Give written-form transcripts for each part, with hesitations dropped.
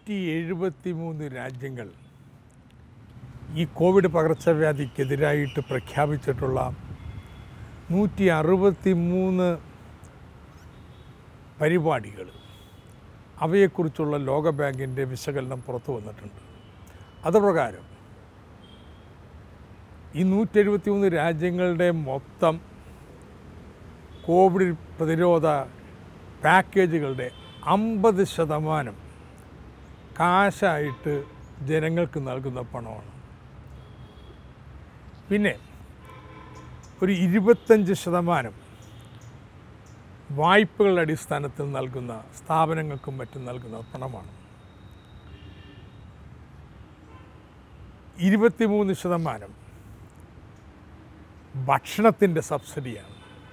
173 രാജ്യങ്ങൾ ഈ കോവിഡ് പകർച്ചവ്യാധിക്കെതിരായിട്ട് പ്രഖ്യാപിച്ചിട്ടുള്ള 163 പരിപാടികൾ, അവയെക്കുറിച്ചുള്ള ലോകബാങ്കിൻ്റെ വിശകലനം പുറത്തു വന്നിട്ടുണ്ട്. അതുപ്രകാരം ഈ 173 രാജ്യങ്ങളുടെ മൊത്തം കോവിഡ് പ്രതിരോധ പാക്കേജുകളുടെ 50% കാശായിട്ട് ജനങ്ങൾക്ക് നൽകുന്ന പണമാണ്. പിന്നെ ഒരു 25% വായ്പകളുടെ അടിസ്ഥാനത്തിൽ നൽകുന്ന സ്ഥാപനങ്ങൾക്കും മറ്റും നൽകുന്ന പണമാണ്. 23% ഭക്ഷണത്തിൻ്റെ സബ്സിഡിയാണ്.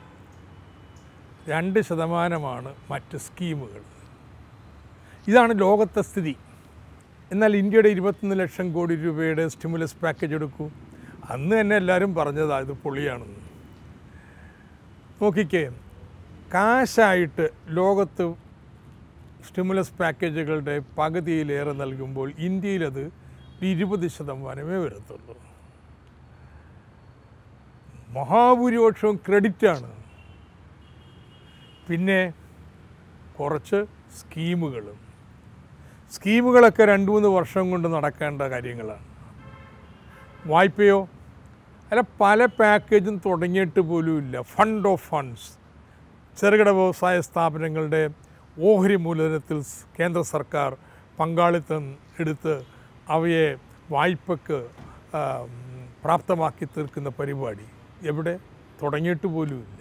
2% മറ്റ് സ്കീമുകൾ. ഇതാണ് ലോകത്തെ സ്ഥിതി. എന്നാൽ ഇന്ത്യയുടെ 21 ലക്ഷം കോടി രൂപയുടെ സ്റ്റിമുലസ് പാക്കേജ് എടുക്കൂ. അന്ന് തന്നെ എല്ലാവരും പറഞ്ഞതാണ് ഇത് പൊളിയാണെന്ന്. നോക്കിക്കേ, കാശായിട്ട് ലോകത്ത് സ്റ്റിമുലസ് പാക്കേജുകളുടെ പകുതിയിലേറെ നൽകുമ്പോൾ ഇന്ത്യയിലത് 20% വരത്തുള്ളൂ. മഹാഭൂരിപക്ഷവും ക്രെഡിറ്റാണ്. പിന്നെ കുറച്ച് സ്കീമുകളൊക്കെ 2-3 വർഷം കൊണ്ട് നടക്കേണ്ട കാര്യങ്ങളാണ്. വായ്പയോ അല്ല, പല പാക്കേജും തുടങ്ങിയിട്ട് പോലുമില്ല. ഫണ്ട് ഓഫ് ഫണ്ട്സ്, ചെറുകിട വ്യവസായ സ്ഥാപനങ്ങളുടെ ഓഹരി മൂലധനത്തിൽ കേന്ദ്ര സർക്കാർ പങ്കാളിത്തം എടുത്ത് അവയെ വായ്പക്ക് പ്രാപ്തമാക്കി തീർക്കുന്ന പരിപാടി എവിടെ തുടങ്ങിയിട്ട് പോലുമില്ല.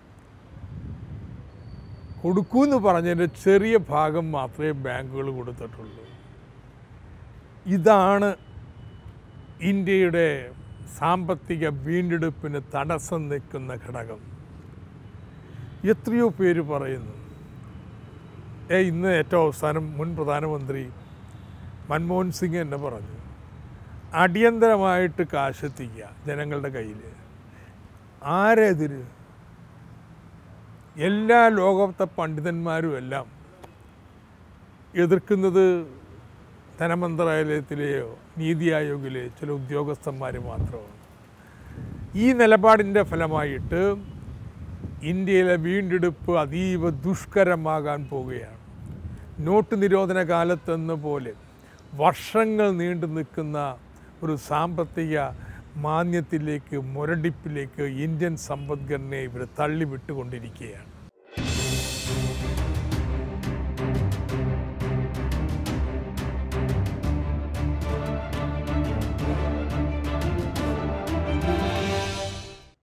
കൊടുക്കൂന്ന് പറഞ്ഞതിൻ്റെ ചെറിയ ഭാഗം മാത്രമേ ബാങ്കുകൾ കൊടുത്തിട്ടുള്ളൂ. ഇതാണ് ഇന്ത്യയുടെ സാമ്പത്തിക വീണ്ടെടുപ്പിന് തടസ്സം നിൽക്കുന്ന ഘടകം. എത്രയോ പേര് പറയുന്നു. ഇന്ന് ഏറ്റവും അവസാനം മുൻ പ്രധാനമന്ത്രി മൻമോഹൻ സിംഗ് എന്നെ പറഞ്ഞു, അടിയന്തരമായിട്ട് കാശെത്തിക്കുക ജനങ്ങളുടെ കയ്യിൽ. ആരെതിര്? എല്ലാ ലോകത്തെ പണ്ഡിതന്മാരും എല്ലാം എതിർക്കുന്നത് ധനമന്ത്രാലയത്തിലെയോ നീതി ആയോഗിലെ ചില ഉദ്യോഗസ്ഥന്മാർ മാത്രമാണ്. ഈ നിലപാടിൻ്റെ ഫലമായിട്ട് ഇന്ത്യയിലെ വീണ്ടെടുപ്പ് അതീവ ദുഷ്കരമാകാൻ പോവുകയാണ്. നോട്ട് നിരോധന കാലത്തെന്ന പോലെ വർഷങ്ങൾ നീണ്ടു നിൽക്കുന്ന ഒരു സാമ്പത്തിക മാന്ദ്യത്തിലേക്ക്, മുരടിപ്പിലേക്ക് ഇന്ത്യൻ സമ്പദ്ഘടനയെ ഇവർ തള്ളിവിട്ടുകൊണ്ടിരിക്കുകയാണ്.